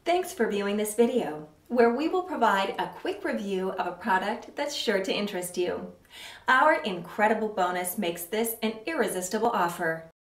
Thanks for viewing this video, where we will provide a quick review of a product that's sure to interest you. Our incredible bonus makes this an irresistible offer.